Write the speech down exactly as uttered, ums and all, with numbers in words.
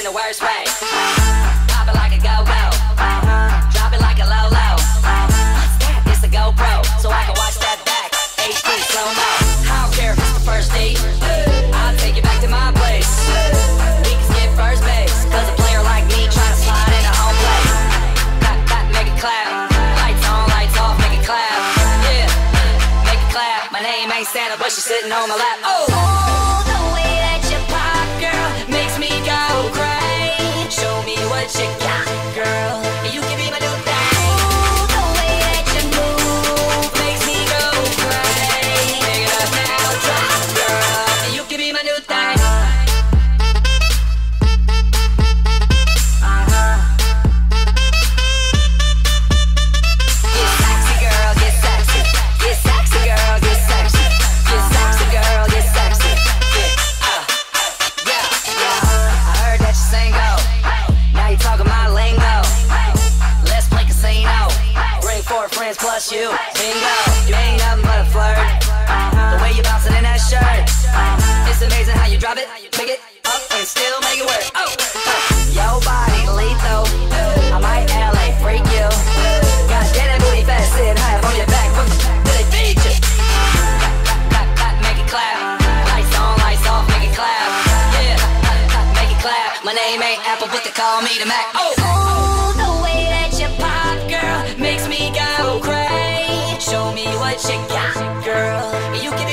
the worst way. Pop it like a go-go, drop it like a low-low. It's the GoPro, so I can watch that back. H D slow-mo. I don't care if it's the first date, I'll take you back to my place. We can skip first base, cause a player like me trying to slide into home plate. Clap, clap, make it clap. Lights on, lights off, make it clap. Yeah, make it clap. My name ain't Santa, but she's sitting on my lap. Oh, the way that you pop, girl, makes me go crazy. Show me what you got, girl. You can be my new thing. Oh, the way that you move makes me go crazy. Make it up now, drop, girl. You can be my new thing. Plus you, bingo, you ain't nothing but a flirt. The way you bouncing in that shirt, it's amazing how you drop it, pick it up, and still make it work. Oh, your body lethal, I might L A freak you. God damn that booty fat, sitting high up on your back. What the fuck do they feed you? Clap, clap, clap, make it clap. Lights on, lights off, make it clap. Yeah, clap, clap, make it clap. My name ain't Apple, but they call me the Mac. Oh, oh, the way that you pop, girl, makes me go crazy. Show me what you got, girl. You can